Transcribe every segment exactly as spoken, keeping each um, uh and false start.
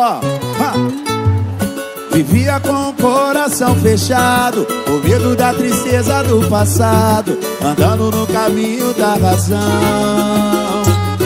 Ó, ha. Vivia com o coração fechado, com medo da tristeza do passado, andando no caminho da razão.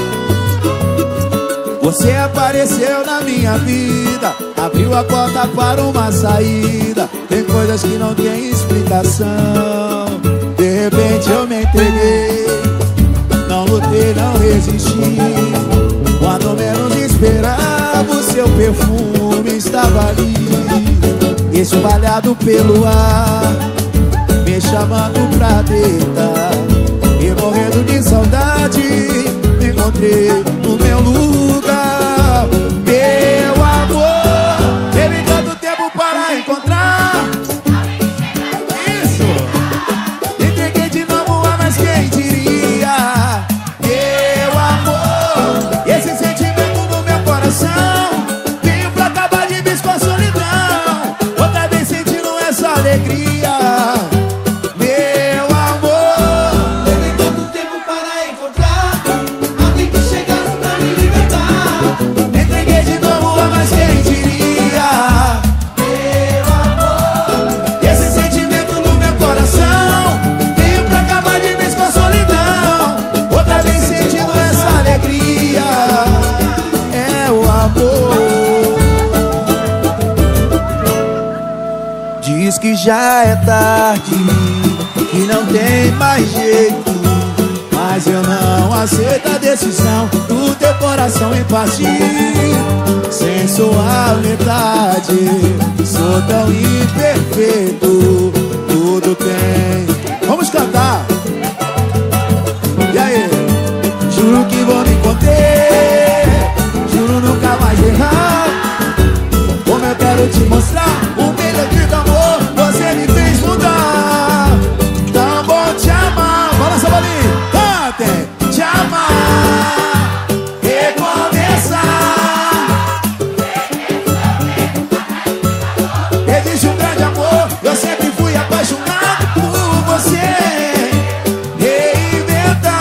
Você apareceu na minha vida, abriu a porta para uma saída. Tem coisas que não tem explicação. De repente eu me entreguei, não lutei, não resisti. Quando menos esperava, o seu perfume estava ali, espalhado pelo ar, me chamando pra deitar. E morrendo de saudade, me encontrei no meu lugar. Meu amor, teve tanto tempo para encontrar. Isso, entreguei de novo a mais quem diria. Meu amor, esse sentimento no meu coração veio pra acabar de vez com a solidão. Outra vez sentindo essa alegria. Meu amor, teve tanto tempo para encontrar alguém que chegasse pra me libertar. entreguei de novo a mais quem diria. Meu amor, Esse sentimento no meu coração veio pra acabar de vez com a solidão. Outra vez sentindo essa alegria. É o amor. Diz que já é tarde, que não tem mais jeito, mas eu não aceito a decisão do teu coração em partir. Sem sua metade, sou tão imperfeito. Tudo tem. Vamos cantar. E aí? Juro que vou me conter, juro nunca mais errar. Como eu quero te mostrar o melhor do amor, você me fez mudar. Tão bom te amar. Balança a bolinha, cantem. Te amar, recomeçar. Existe um grande amor, eu sempre fui apaixonado por você. Reinventar,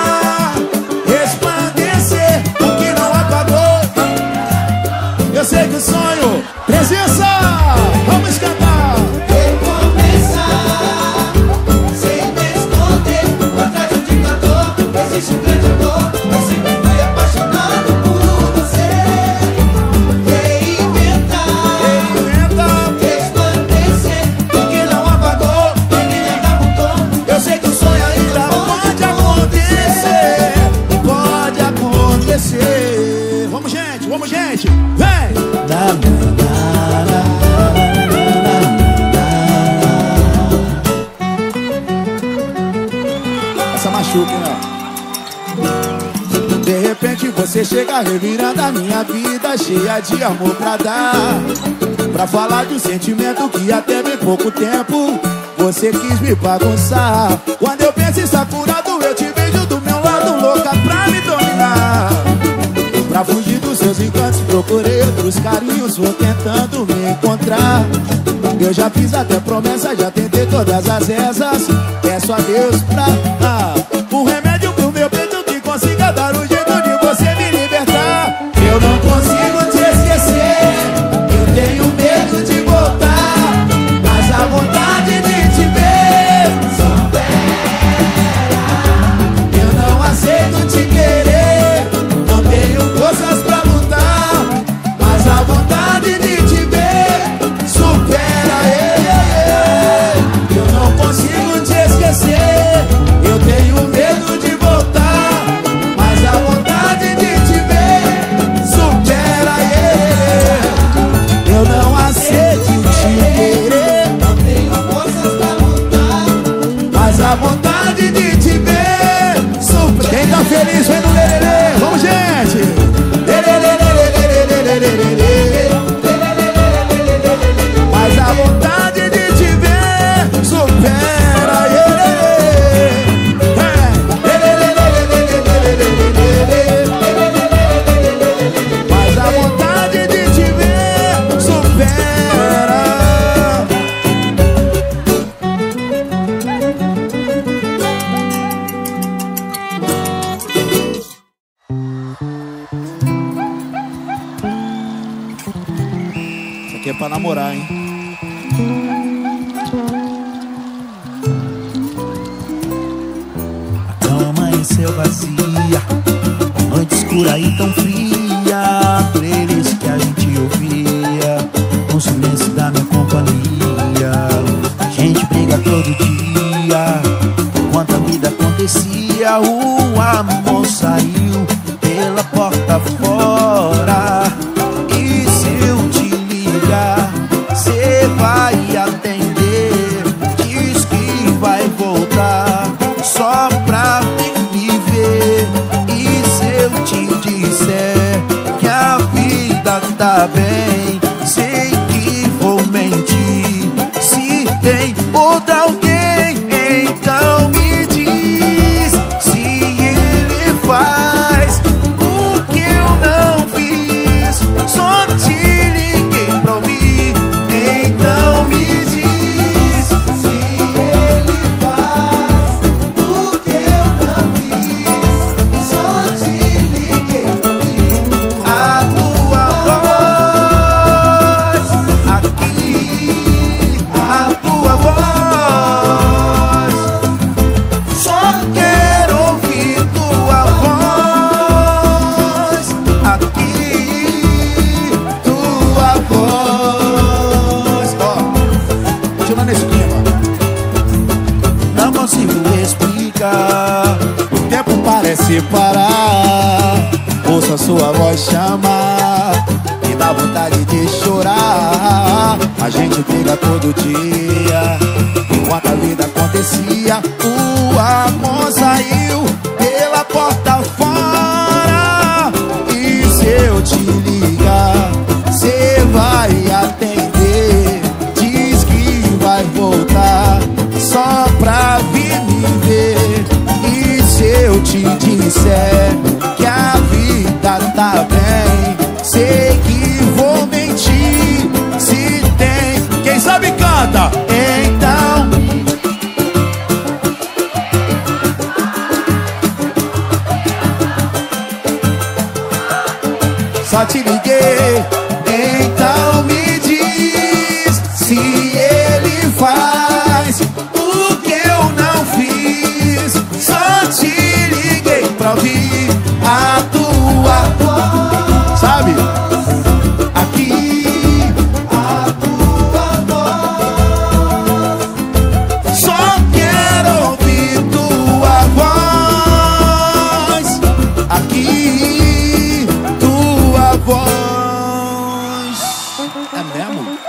resplandecer o que não apagou. Eu sei que o sonho presença. Vamos cantar. recomeçar, sem me esconder atrás de um ditador. Existe um grande amor, eu sempre fui apaixonado por você. Reinventar, Reinventa resplandecer o que não apagou. o que ainda mudou. Eu sei que o sonho ainda pode acontecer. Pode acontecer. Vamos, gente, vamos, gente. Vem! Essa machuca, hein, ó. De repente você chega revirando a minha vida, cheia de amor pra dar, pra falar de um sentimento que até bem pouco tempo você quis me bagunçar. Quando eu penso em estar curado, eu te vejo do meu lado, louca pra me dominar. Pra fugir dos seus encantos, procurei outros carinhos, vou tentando me encontrar. Eu já fiz até promessa, já tentei todas as rezas. Peço a Deus pra ah, um remédio pro meu peito que consiga dar um jeito de você me libertar. Eu não consigo te esquecer, eu tenho medo de voltar, mas a vontade de te ver supera. Eu não aceito te querer, não tenho forças pra lutar, mas a vontade de te ver supera. Eu não consigo te esquecer, eu tenho pra namorar, hein? A cama amanheceu vazia, noite escura e tão fria, playlist que a gente ouvia no silêncio da minha companhia. A gente briga todo dia, enquanto a vida acontecia, o amor saiu pela porta fora. E se eu te ligar, cê vai atender, diz que vai voltar só pra me ver. E se eu te disser que a vida tá bem, sei que vou mentir. Se tem outra alguém, então me diz se ele faz o que eu não fiz. Só te liguei pra ouvir, então me diz Se ele faz o que eu não fiz. Só te liguei pra ouvir a tua voz aqui, a tua voz. Só quero ouvir tua voz aqui, tua voz. Ó, continua nesse clima. Não consigo explicar, O tempo parece parar. Ouço a sua voz chamar, me dá vontade de chorar. A gente briga todo dia, enquanto a vida acontecia, o amor saiu pela porta fora. E se eu te ligar, cê vai atender, diz que vai voltar só pra vir me ver. E se eu te disser que a vida tá bem, sei que vou mentir. Se tem, quem sabe canta, então só te liguei, então me diz se ele faz o que eu não fiz. Só te liguei pra ouvir a tua voz, sabe? Aqui, a tua voz. só quero ouvir tua voz. Aqui, tua voz. É mesmo?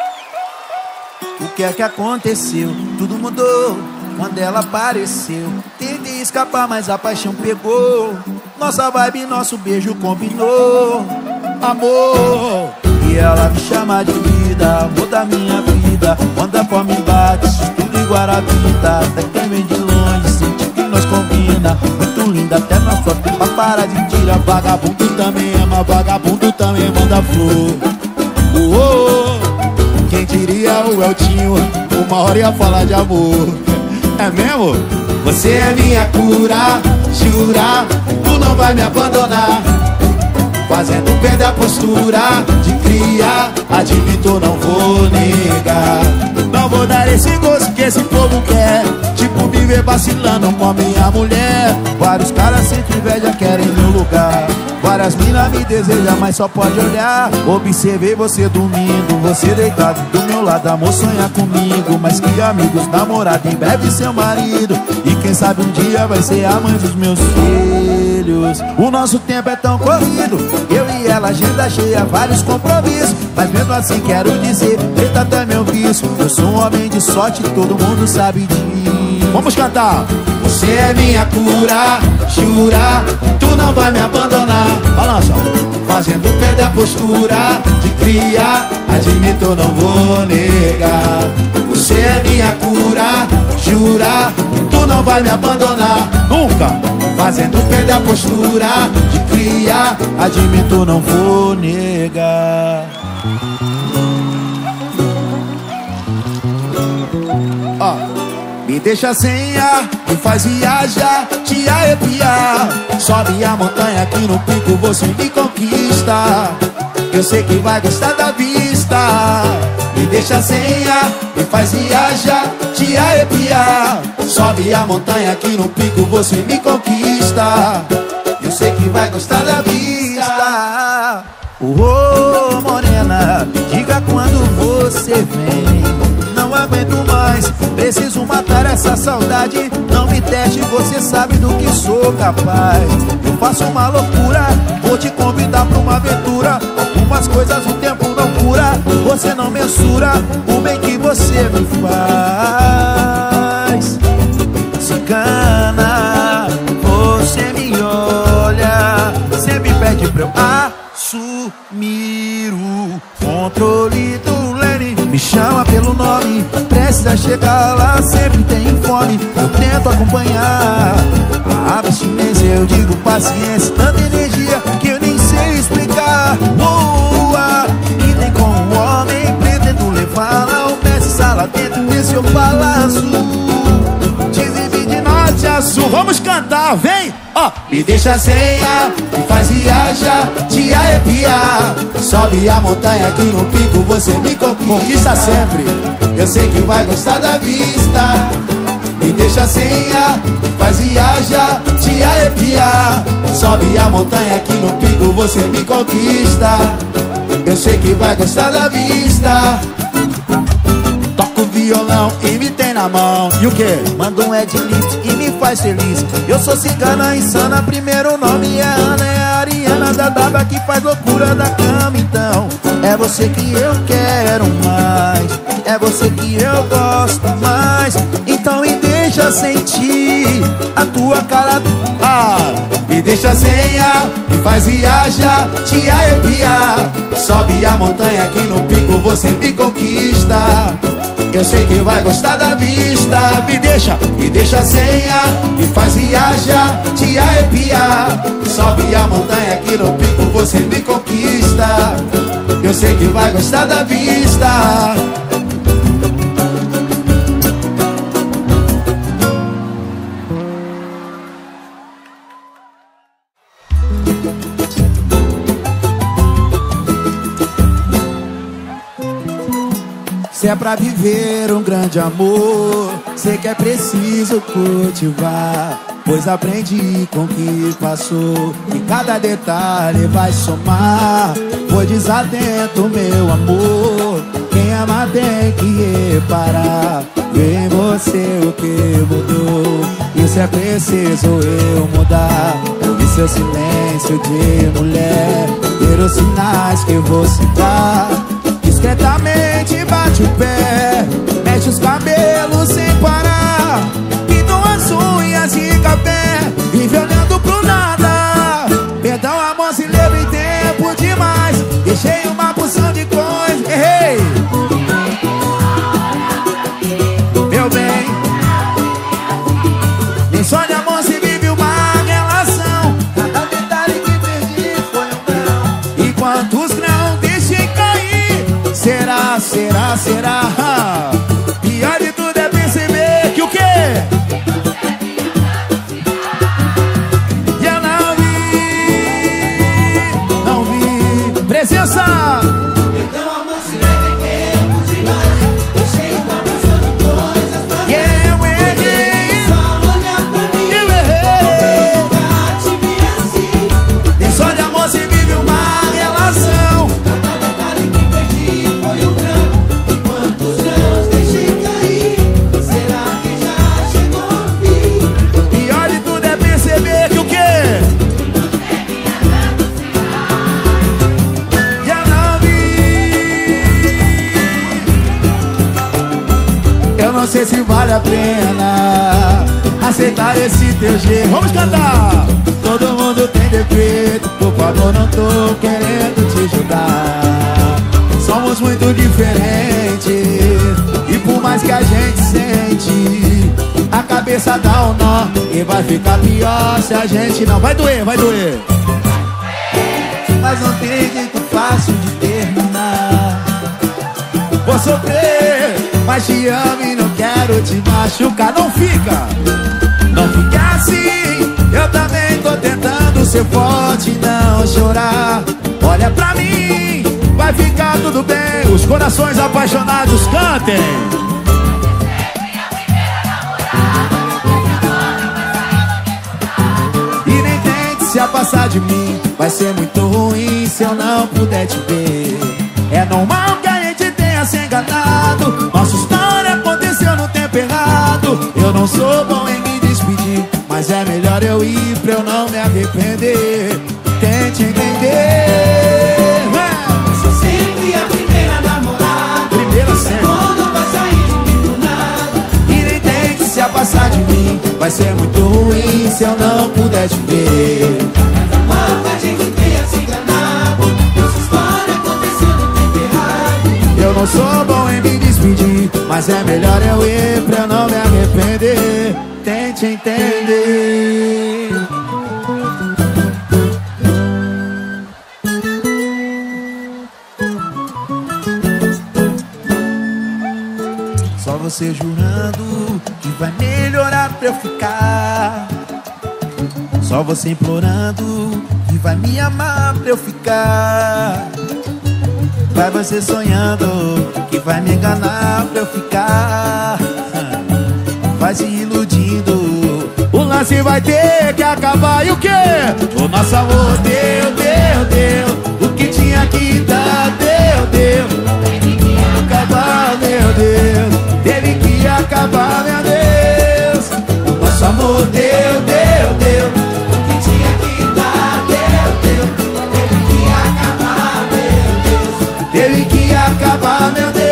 o que é que aconteceu? Tudo mudou quando ela apareceu. Tentei escapar, mas a paixão pegou. Nossa vibe, nosso beijo combinou. Amor, E ela me chama de vida, amor da minha vida. Quando a fome bate, tudo igual a vida. Até quem vem de longe sente que nós combina. Muito linda, até na sua pipa para de tirar. vagabundo também ama, vagabundo também manda flor. Uou, quem diria o Eltinho, uma hora ia falar de amor. É mesmo? Você é minha cura, jura, tu não vai me abandonar. Fazendo perder a postura de cria, admito, não vou negar. Não vou dar esse gosto que esse povo quer, tipo me ver vacilando com a minha mulher. Vários caras sentem inveja, querem meu lugar. Várias minas me desejam, mas só pode olhar. Observei você dormindo, você deitado do meu lado. Amor, sonha comigo, mas que amigos. Namorado, em breve seu marido. E quem sabe um dia vai ser a mãe dos meus filhos. O nosso tempo é tão corrido, eu e ela, agenda cheia, vários compromissos. Mas mesmo assim quero dizer, eita até meu vício. Eu sou um homem de sorte, todo mundo sabe disso. Vamos cantar. Você é minha cura, jura, tu não vai me abandonar. Balança. Fazendo perder a postura de cria, admito, não vou negar. Você é minha cura, jura, tu não vai me abandonar. Nunca. Fazendo perder a postura de cria, Admito, não vou negar. ó, me deixa sem ar, me faz viajar, te arrepiar. Sobe a montanha aqui no pico, você me conquista. eu sei que vai gostar da vista. Me deixa sem ar, me faz viajar, te arrepiar. Sobe a montanha aqui no pico, você me conquista. Eu sei que vai gostar da vista. Ô, morena, diga quando você vem. Não aguento mais, preciso matar essa saudade. Não me teste, você sabe do que sou capaz. Eu faço uma loucura, vou te convidar pra uma aventura. Algumas coisas o tempo não cura, você não mensura o bem que você me faz. Cigana, você me olha, sempre pede pra eu assumir o controle do lane. Me chama pelo nome, precisa chegar lá, sempre tem fome. Eu tento acompanhar a abstinência, eu digo paciência. Tanta energia que eu nem sei explicar. Boa, e tem como um homem pretendo levá-la ao mestre sala dentro desse seu palácio. Vamos cantar, vem! Ó, oh. Me deixa sem ar, me faz viajar, te arrepiar. Sobe a montanha aqui no pico, você me conquista sempre. Eu sei que vai gostar da vista. Me deixa sem ar, me faz viajar, te arrepiar. Sobe a montanha aqui no pico, você me conquista. Eu sei que vai gostar da vista. Toco violão e me tem na mão. E o que? Manda um Ed Lips e me faz feliz. Eu sou cigana insana, primeiro nome é Ana. É a Ariana da Daba que faz loucura da cama. Então é você que eu quero mais, é você que eu gosto mais. Então me deixa sentir a tua cara. Ah, me deixa sem ar, me faz viajar, te arrepiar. Sobe a montanha aqui no pico, você me conquista. Eu sei que vai gostar da vista. Me deixa, me deixa sem ar, me faz viajar, te arrepiar. Sobe a montanha aqui no pico, você me conquista. Eu sei que vai gostar da vista. Se é pra viver um grande amor, sei que é preciso cultivar, pois aprendi com o que passou, e cada detalhe vai somar. Foi desatento, meu amor, quem ama tem que reparar. Vê em você o que mudou, isso é preciso eu mudar. Ouvir seu silêncio de mulher, ver os sinais que você dá. Discretamente bate o pé, mexe os cabelos sem parar, pintam as unhas de café, vive olhando pro nada. Perdão, amor, se levei tempo demais, deixei uma porção de coisa, errei. Meu bem, nem só de amor se vive uma relação. Cada detalhe que perdi foi um grão, e quantos grãos deixei cair. Será, será, será? Pior de tudo é perceber que o quê? Eu não vi, não vi presença. Então amor, se leve tempo demais, deixei uma porção de coisas pra mim. Yeah, eu errei, Só olhar pra mim, eu errei. nunca te vi assim. Nem só de amor se vive uma relação. Cada detalhe que perdi foi um grão, e quantos grãos deixei cair. Será que já chegou ao fim? Pior de tudo é perceber que o quê? Eu não vi. Eu não sei se vale a pena aceitar esse teu jeito. Vamos cantar! Todo mundo tem defeito, por favor, não tô querendo te julgar. Somos muito diferentes, e por mais que a gente sente, a cabeça dá um nó, e vai ficar pior se a gente não. Vai doer, vai doer. Mas não tem jeito fácil de terminar. Vou sofrer, mas te amo e não quero te machucar. Não fica, não fica assim. Eu também tô tentando ser forte e não chorar. Olha pra mim, vai ficar tudo bem. Os corações apaixonados cantem. E nem tente se afastar de mim, vai ser muito ruim se eu não puder te ver. É normal que a gente tenha se enganado, nossa história aconteceu no tempo errado. Eu não sou bom em me despedir, mas é melhor eu ir pra eu não me arrepender. Tente entender. Você sempre a primeira namorada, Primeira sempre. quando vai sair de mim do nada. E nem tente se afastar de mim, vai ser muito ruim se eu não puder te ver. Mal que a gente tenha se enganado, nossa história aconteceu no tempo errado. Eu não sou bom em me despedir, mas é melhor eu ir pra eu não me arrepender. Tente entender. Só você jurando que vai melhorar pra eu ficar. Só você implorando que vai me amar pra eu ficar. Vai você sonhando que vai me enganar pra eu ficar. Vai se iludindo. O lance vai ter que acabar. E o quê? O nosso amor deu, deu, deu. O que tinha que dar, deu, deu. Teve que acabar, meu Deus. Teve que acabar, meu Deus. O nosso amor deu, deu, deu. O que tinha que dar, deu, deu. Teve que acabar, meu Deus. Teve que acabar, meu Deus.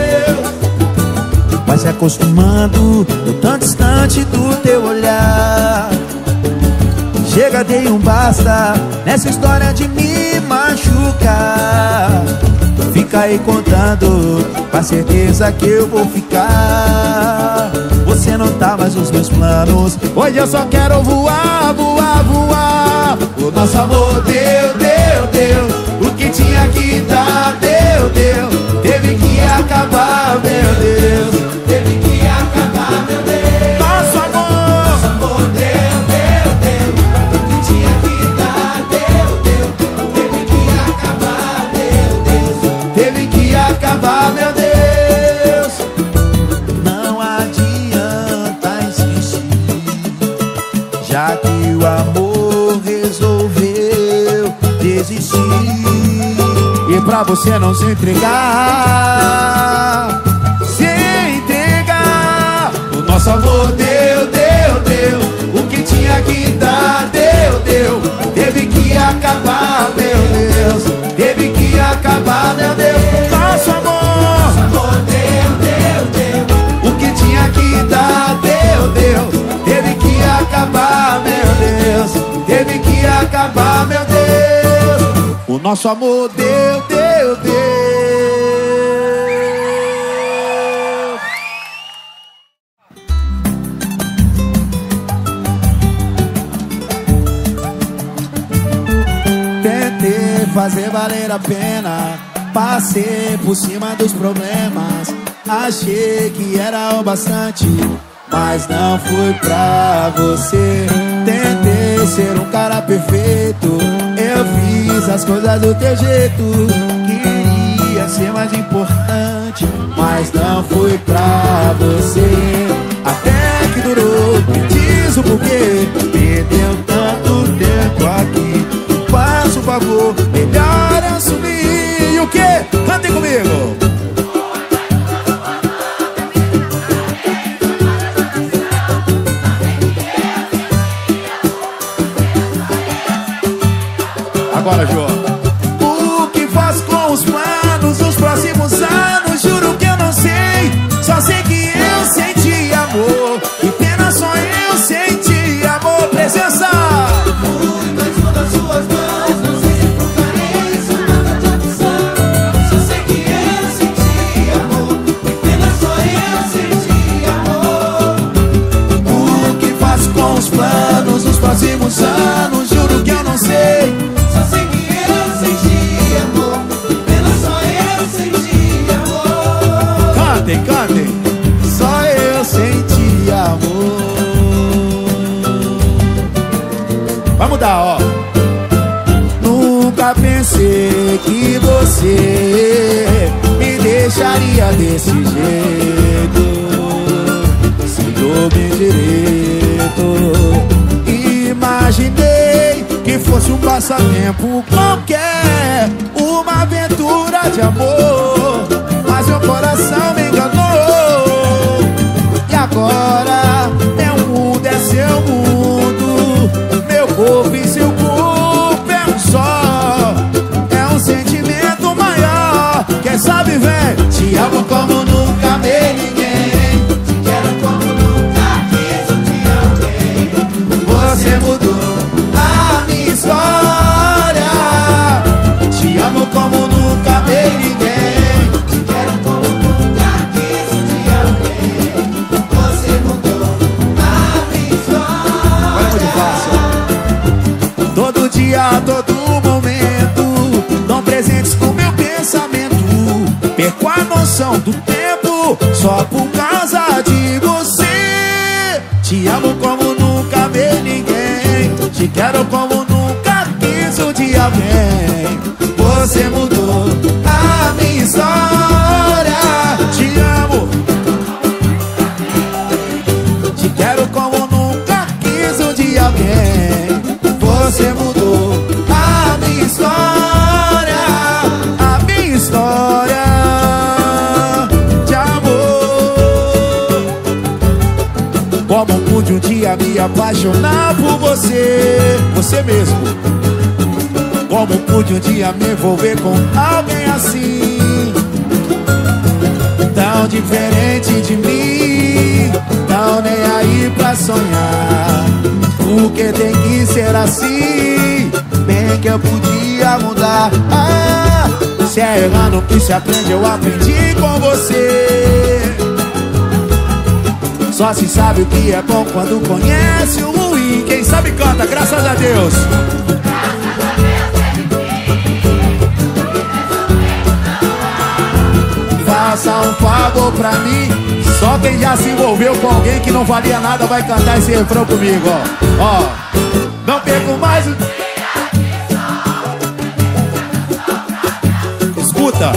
Vai se acostumando, eu tão distante do teu olhar. Chega, dei um basta nessa história de me machucar. Fica aí contando, com a certeza que eu vou ficar. Você não tá mais nos meus planos, Hoje eu só quero voar, voar, voar. O nosso amor deu, deu, deu. O que tinha que dar, deu, deu. Teve que acabar, meu Deus. Teve que acabar, meu Deus. Nosso amor. Nosso amor deu, deu, deu. O que tinha que dar, deu, deu. Teve que acabar, meu Deus. Teve que acabar, meu Deus. não adianta insistir, já que o amor resolveu desistir. E pra você não se entregar, se entregar. O nosso amor deu, deu, deu. O que tinha que dar, deu, deu. Teve que acabar, meu Deus. Teve que acabar, meu Deus. Nosso amor. Nosso amor deu, deu, deu. O que tinha que dar, deu, deu. Teve que acabar, meu Deus. Teve que acabar, meu Deus. O nosso amor deu, deu, deu. Tentei fazer valer a pena, passei por cima dos problemas. Achei que era o bastante, mas não fui pra você. Tentei ser um cara perfeito, eu fiz as coisas do teu jeito. Queria ser mais importante, mas não fui pra você. Até que durou, me diz o porquê. Perdeu tanto tempo aqui. Faça o favor, melhor assumir. E o quê? Cantem comigo. Agora, Jô. O que faz com os planos dos próximos anos? Juro que eu não sei. Só sei que eu senti amor. Que pena só eu senti amor. Presença. Fui mais uma das suas mãos. Não sei se procurei isso, nada de opção. Só sei que eu senti amor. Que pena só eu senti amor. O que faz com os planos dos próximos anos? Juro que eu não sei. Só sei que eu senti amor. Que pena só eu senti amor. Cantem, cantem. Só eu senti amor. Vai mudar, ó. nunca pensei que você me deixaria desse jeito. Senhor bem direito, imaginei que fosse um passatempo qualquer, uma aventura de amor, mas meu coração me enganou. E agora meu mundo é seu mundo, meu corpo e seu corpo é um só. É um sentimento maior, quem sabe vem. Te amo como nunca amei ninguém, te quero como nunca quis um dia alguém. Você mudou a minha história. Te amo como nunca amei ninguém, te quero como nunca quis um dia alguém. Você mudou a minha história. Vai muito fácil. Todo dia, todo momento, dão presentes com meu pensamento. Perco a noção do tempo só por causa de você. Te amo como nunca amei ninguém, te quero como nunca quis um dia alguém. Você mudou a minha história. Te amo, te quero como nunca quis um dia alguém. Você mudou a minha história, a minha história de amor. Como pude um dia me apaixonar por você, você mesmo. Como pude um dia me envolver com alguém assim, tão diferente de mim, tão nem aí pra sonhar. Porque tem que ser assim, bem que eu podia mudar. Ah, se é errando que se aprende, eu aprendi com você. Só se sabe o que é bom quando conhece o ruim. Quem sabe canta, graças a Deus. Faça um favor pra mim. Só quem já se envolveu com alguém que não valia nada vai cantar esse refrão comigo, ó. Ó, não perco mais o... Escuta.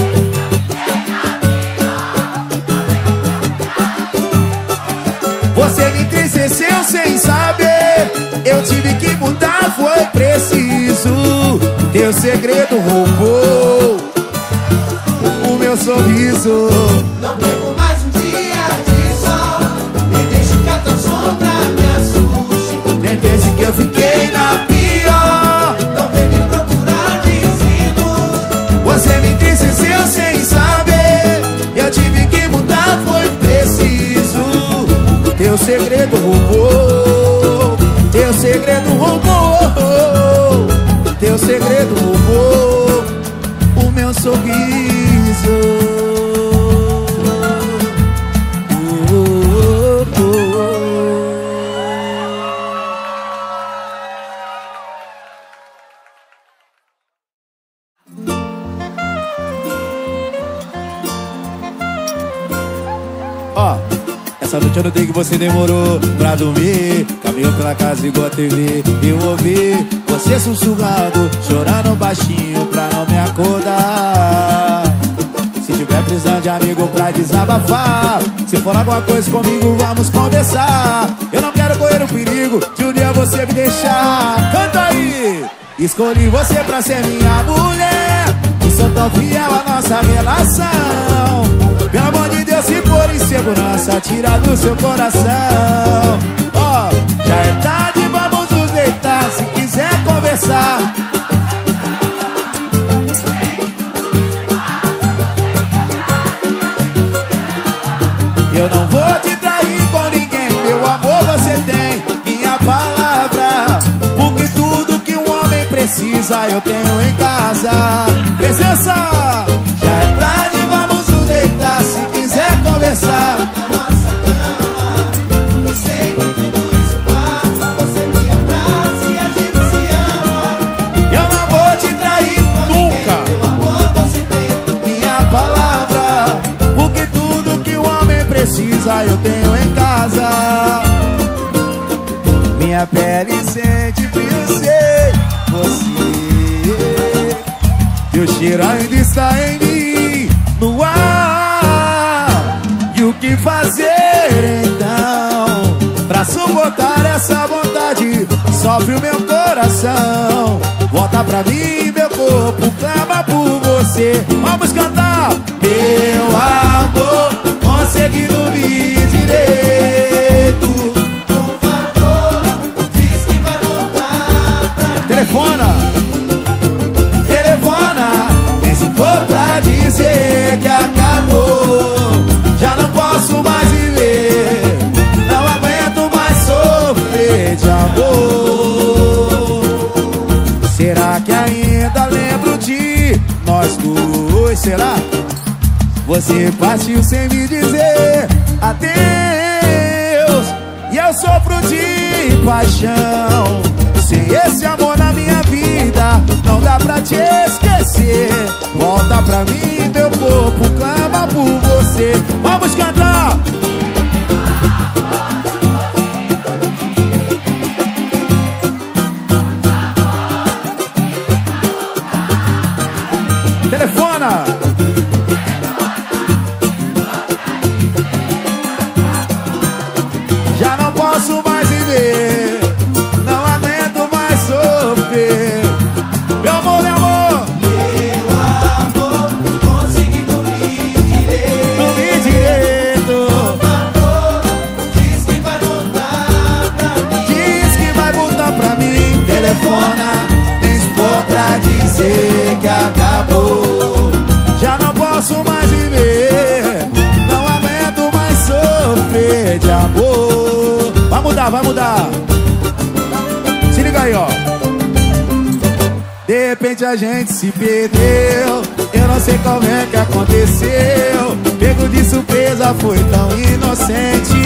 Você me entristeceu sem saber, eu tive que mudar, foi preciso. Teu segredo roubou o meu sorriso. Não perco mais um dia de sol, nem deixe que a tua sombra me assuste. Nem pense que eu fiquei na pior, Não vem me procurar dizendo. você me entristeceu sem saber, eu tive que mudar, foi preciso. Teu segredo roubou, teu segredo roubou, teu segredo roubou o meu sorriso. Ó, essa noite eu notei que você demorou pra dormir. Caminhou pela casa igual a T V. Eu ouvi você sussurrando, chorando baixinho pra não me acordar. Se tiver precisando de amigo pra desabafar, se for alguma coisa comigo, vamos conversar. Eu não quero correr o perigo de um dia você me deixar. Canta aí! Escolhi você pra ser minha mulher, e sou tão fiel à nossa relação. Pelo amor de Deus, se for insegurança, tira do seu coração. Ó, oh, já é tarde, vamos nos deitar, se quiser conversar. Eu não vou te trair com ninguém, meu amor, você tem minha palavra. Porque tudo que um homem precisa eu tenho em casa. Presença! Já é tarde, vamos nos deitar, se quiser conversar. Nossa cama, eu sei que tudo isso passa. Você me abraça e a gente se ama. Eu não vou te trair nunca, Meu amor, você tem minha palavra. Porque tudo que um homem precisa eu tenho em casa. Minha pele sente frio, sei você. Teu cheiro ainda está em mim, no ar. E o que fazer então pra suportar essa vontade? Sofre o meu coração. Volta pra mim, meu corpo clama por você. Vamos cantar. Meu amor, consegui dormir direito. Por favor, diz que vai voltar pra mim. Telefona, telefona. Nem se for pra dizer que acabou. Já não posso mais viver, não aguento mais sofrer de amor. Será que ainda lembro de nós dois? Será? Você partiu sem me dizer adeus, e eu sofro de paixão. Sem esse amor na minha vida, não dá pra te esquecer. Volta pra mim, meu corpo clama por você. Vamos cantar! Telefona! Já não posso mais viver, não aguento mais sofrer. Meu amor, meu amor, Meu amor, consegui dormir direito. dormir direito. Por favor, diz que vai voltar pra mim. Diz que vai voltar pra mim. Telefona, nem se for pra dizer que acabou. Já não posso mais viver, não aguento mais sofrer de amor. Vai mudar, vai mudar. Se liga aí, ó. De repente a gente se perdeu, eu não sei como é que aconteceu. Pego de surpresa, foi tão inocente.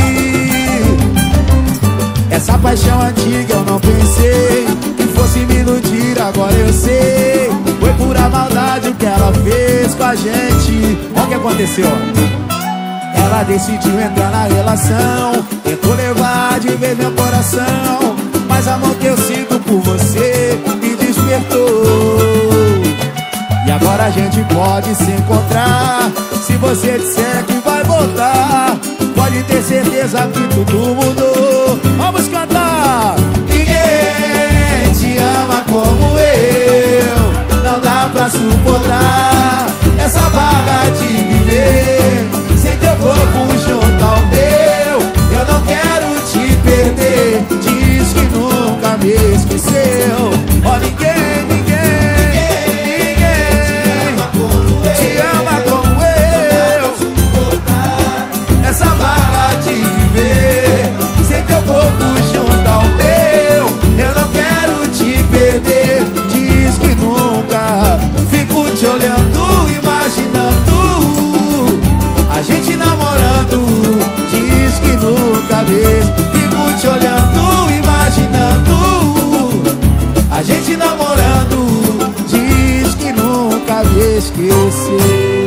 Essa paixão antiga eu não pensei que fosse me iludir, agora eu sei. Foi pura maldade o que ela fez com a gente. Olha o que aconteceu, ó. Ela decidiu entrar na relação, tentou levar de vez meu coração, mas a amor que eu sinto por você me despertou. E agora a gente pode se encontrar. Se você disser que vai voltar, pode ter certeza que tudo mudou. Vamos cantar! Ninguém te ama como eu, não dá pra suportar essa vaga de viver sem teu corpo junto ao meu. Eu não quero te perder, diz que nunca me esqueceu. Ó, ninguém, ninguém, ninguém te ama como eu. Essa vaga de viver sem teu corpo junto ao meu. Eu não quero te perder, diz que nunca. Fico te olhando, imaginando a gente namorando, diz que nunca vê. Fico te olhando, imaginando a gente namorando, diz que nunca me esqueceu.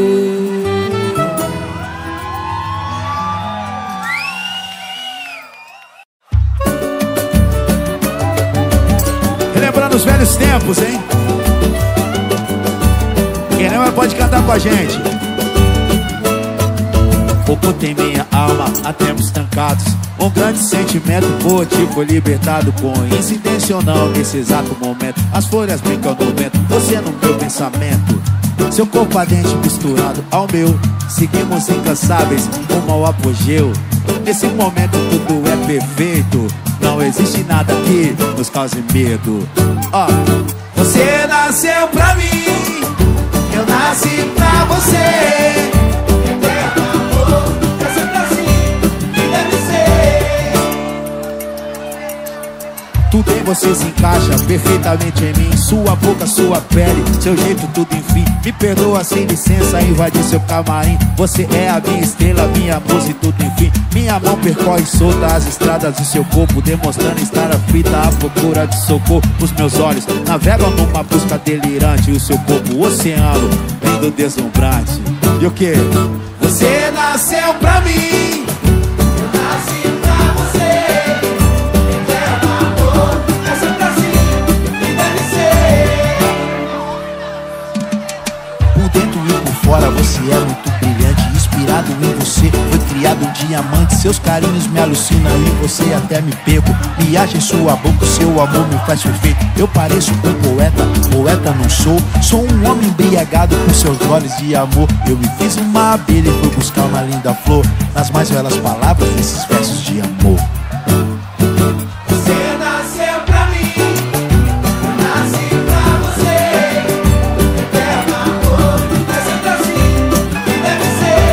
Relembrando os velhos tempos, hein? Quem lembra pode cantar com a gente. Oculta em minha alma há tempos trancados um grande sentimento por ti foi libertado. Coincidência ou não, nesse exato momento as folhas brincam no vento, você no meu pensamento. Seu corpo ardente misturado ao meu, seguimos incansáveis rumo ao apogeu. Nesse momento tudo é perfeito, não existe nada que nos cause medo. Ó, você nasceu pra mim, eu nasci pra você. Tudo em você se encaixa perfeitamente em mim. Sua boca, sua pele, seu jeito, tudo enfim. Me perdoa sem licença, invadir seu camarim. Você é a minha estrela, minha musa e tudo enfim. Minha mão percorre solta as estradas do seu corpo, demonstrando estar aflita à procura de socorro. Os meus olhos navegam numa busca delirante, e o seu corpo, o oceano, lindo, deslumbrante. E o que? Você nasceu pra mim, Eu nasci pra você. diamante, seus carinhos me alucinam e você até me perco. Me acha em sua boca, seu amor me faz perfeito. Eu pareço um poeta, poeta não sou. Sou um homem embriagado por seus olhos de amor. Eu me fiz uma abelha e fui buscar uma linda flor nas mais belas palavras desses versos de amor. Você nasceu pra mim, eu nasci pra você. Eterno amor, é sempre assim que deve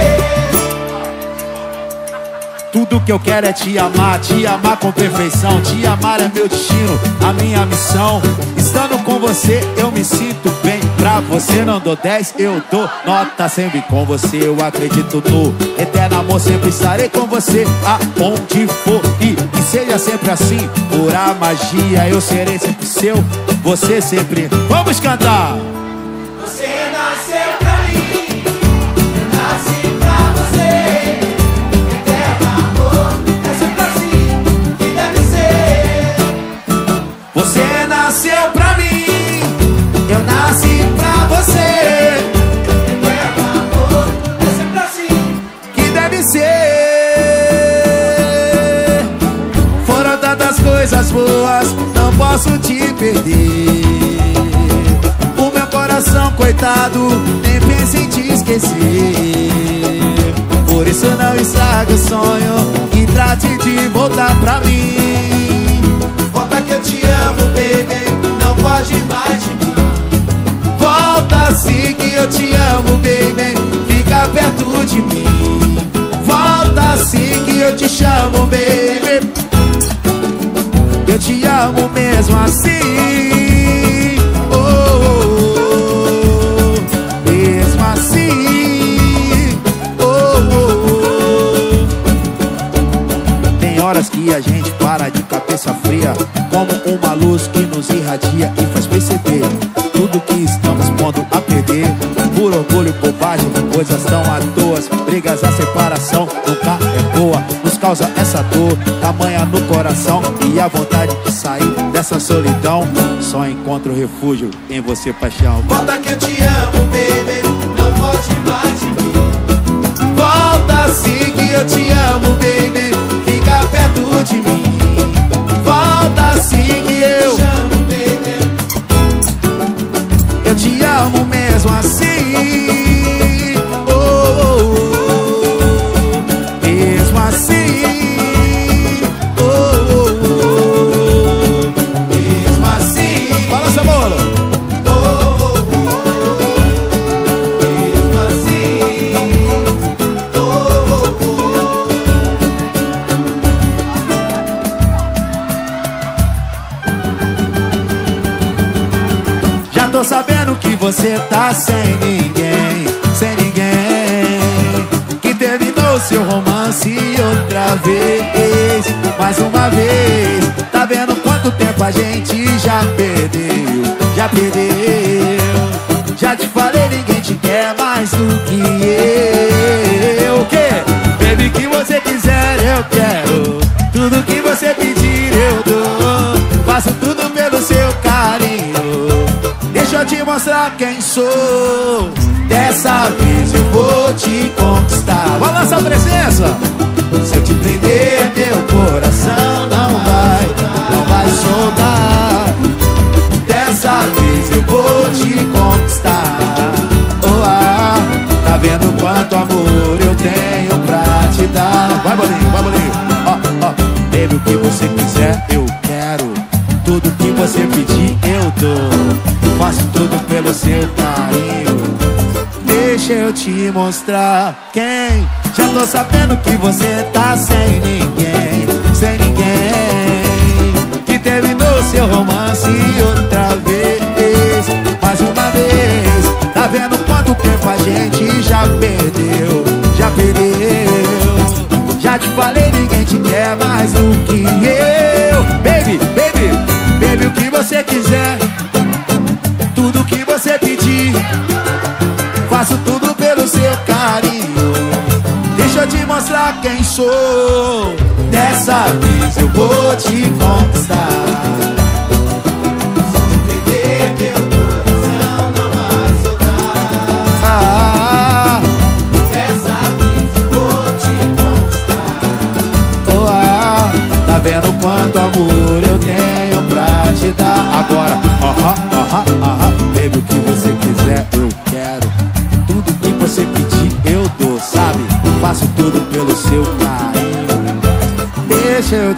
ser. Tudo que eu quero é te amar, te amar com perfeição. Te amar é meu destino, a minha missão. Estando com você eu me sinto bem. Pra você não dou dez, eu dou nota. Sempre com você eu acredito no eterno amor. Sempre estarei com você aonde for. E que seja sempre assim, pura magia. Eu serei sempre seu, você sempre. Vamos cantar! Você nasceu pra mim, eu nasci pra você. Eterno amor, é sempre assim que deve ser. Você nasceu pra mim, eu nasci pra você. Eterno amor, é sempre assim Que deve ser. Foram tantas coisas boas, não posso te perder. O meu coração, coitado, nem pensa em te esquecer. Por isso não estrague o sonho e trate de voltar pra mim. Volta que eu te amo, baby, não pode mais de mim. Volta assim que eu te amo, baby, fica perto de mim. Volta assim que eu te chamo, baby, eu te amo mesmo assim. Oh, oh, oh. Mesmo assim. Oh, oh, oh. Tem horas que a gente para de cabeça fria, como uma luz que nos irradia e faz perceber tudo que estamos pondo a perder. Por orgulho, bobagem, coisas tão à toa. Brigas, a separação nunca é boa. Nos causa essa dor, tamanha no coração. E a vontade de sair dessa solidão. Só encontro refúgio em você, paixão. Volta que eu te amo, baby, não pode mais de mim. Volta assim que eu te amo, baby, fica perto de mim. Volta assim que eu Chamo, baby, Eu te amo mesmo assim. Oh, oh, oh. Mesmo assim. Oh, oh, oh. mesmo assim. Fala, Cebola. Oh, oh, oh. Mesmo assim. Oh, oh, oh. Já tô sabendo que você tá sem ninguém, sem ninguém. Que terminou seu romance outra vez, mais uma vez. Tá vendo quanto tempo a gente já perdeu, já perdeu. Já te falei, ninguém te quer mais do que eu. O quê? Baby, que você quiser eu quero. Tudo que você pedir eu dou. Faço tudo pelo seu carinho. Deixa eu te mostrar quem sou. Dessa vez eu vou te conquistar. Balança a presença. Se eu te prender, meu coração não vai, não vai soltar. Dessa vez eu vou te conquistar. Oh, ah, tá vendo quanto amor eu tenho pra te dar. Vai, bolinho, vai, bolinho. Ó, ó, baby, o que você quiser eu quero. Tudo que você pedir eu dou. Faço tudo pelo seu carinho. Deixa eu te mostrar quem. Já tô sabendo que você tá sem ninguém, sem ninguém. Que terminou seu romance outra vez, mais uma vez. Tá vendo quanto tempo a gente já perdeu, já perdeu. Já te falei, ninguém te quer mais do que eu. Baby, baby, baby, o que você quiser. Tudo que você pedir, faço tudo pelo seu carinho. Deixa eu te mostrar quem sou. Dessa vez eu vou te conquistar. Se perder, meu coração não vai soltar. Ah, Dessa vez eu vou te conquistar.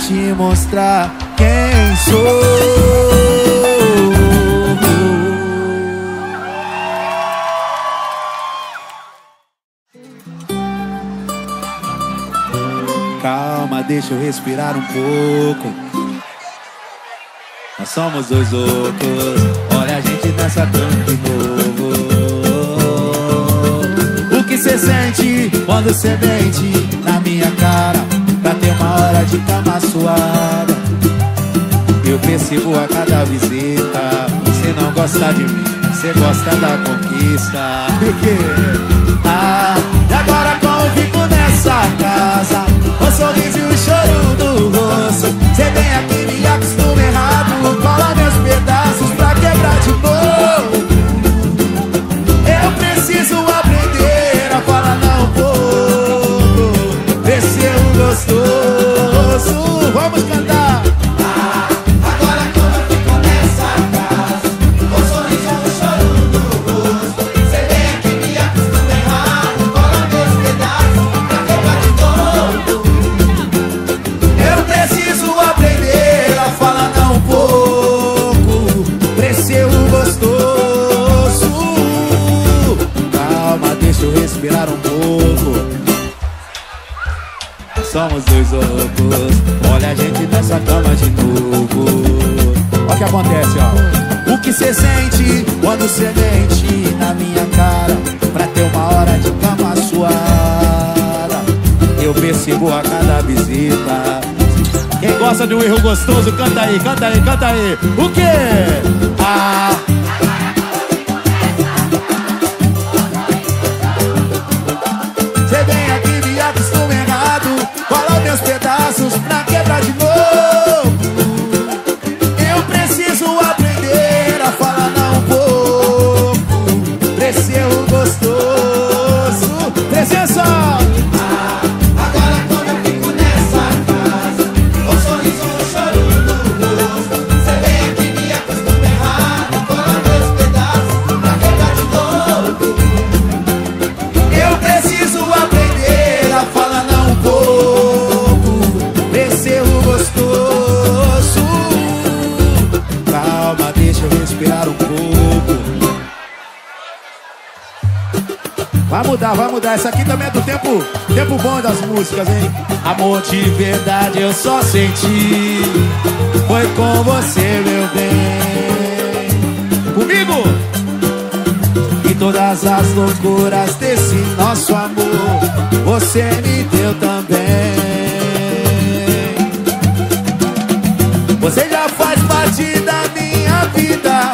te mostrar quem sou. Calma, deixa eu respirar um pouco. Nós somos dois loucos. Olha a gente nessa cama de novo. O que cê sente quando cê mente na minha cara pra ter uma hora de cama suada? Eu percebo a cada visita. Cê não gosta de mim, cê gosta da conquista. Por quê? Ah, e agora como fico nessa casa? O sorriso e o choro do rosto. Cê vem aqui me acostuma errado, cola meus pedaços pra quebrar de novo. Eu preciso aprender a falar não pouco, ver se eu gostoso. Vamos cantar. Ah, agora como eu fico nessa casa, o sorriso e o choro do rosto. Cê vem aqui me acostuma errado, cola meus pedaços pra quebrar de novo. Eu preciso aprender a falar não pouco, pra ser o gostoso. Calma, deixa eu respirar um pouco. Somos dois loucos. Olha a gente nessa cama de novo. Olha o que acontece, ó. O que cê sente quando cê mente na minha cara pra ter uma hora de cama suada? Eu percebo a cada visita. Quem gosta de um erro gostoso, canta aí, canta aí, canta aí. O quê? Ah, cê vem aqui me acostuma errado, cola meus pedaços pra quebrar de novo. Eu preciso aprender a falar não pouco, pra ser o gostoso. Presença! Agora como eu fico nessa casa, o sorriso e o choro do rosto. Cê vem aqui me acostuma errado, cola meus pedaços pra quebrar de novo. Eu preciso aprender a falar não pouco, pra ser o gostoso. Calma, deixa eu respirar um pouco. Vai mudar, vai mudar. Essa aqui também é do tempo, tempo bom das músicas, hein? Amor de verdade eu só senti, foi com você, meu bem. Comigo! E todas as loucuras desse nosso amor você me deu também. Você já faz parte da minha vida,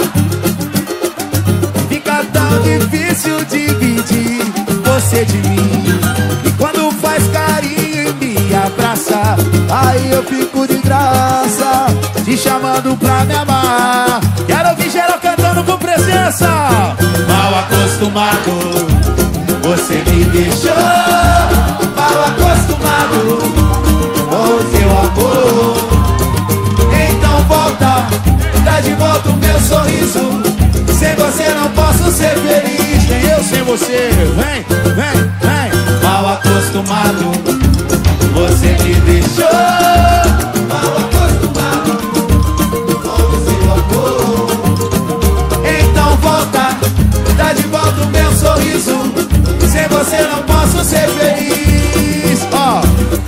fica tão difícil dividir você de mim. E quando faz carinho e me abraça, aí eu fico de graça, te chamando pra me amar. Quero ouvir geral cantando com presença. Mal acostumado, você me deixou. Mal acostumado com o seu amor. Então volta, dá de volta o meu sorriso. Sem você não posso ser feliz, nem eu sem você. Vem, vem, vem. Mal acostumado, você me deixou. Mal acostumado com o seu amor. Então volta, dá de volta o meu sorriso. Sem você não posso ser feliz. Ó,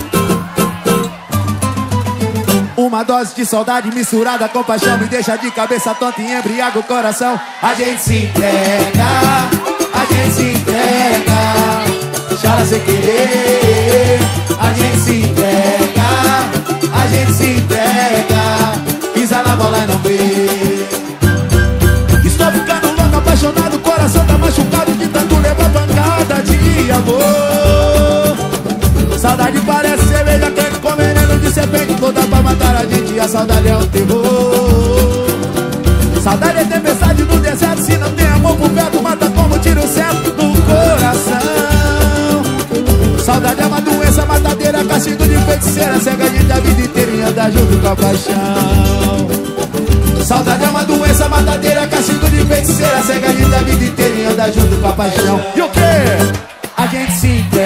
uma dose de saudade misturada com paixão me deixa de cabeça tonta e embriaga o coração. A gente se entrega, a gente se entrega, chora sem querer. A gente se entrega, a gente se entrega, pisa na bola e não vê. Estou ficando louco, apaixonado, o coração tá machucado de tanto levar pancada de amor. Saudade parece cerveja quente com veneno de serpente, toda pra matar a gente, a saudade é um terror. Saudade é tempestade no deserto, se não tem amor por perto, mata como tiro certo no coração. Saudade é uma doença matadeira, castigo de feiticeira, cega a gente a vida inteira e anda junto com a paixão. Saudade é uma doença matadeira, castigo de feiticeira, cega a gente a vida inteira e anda junto com a paixão. E o quê? A gente se entrega,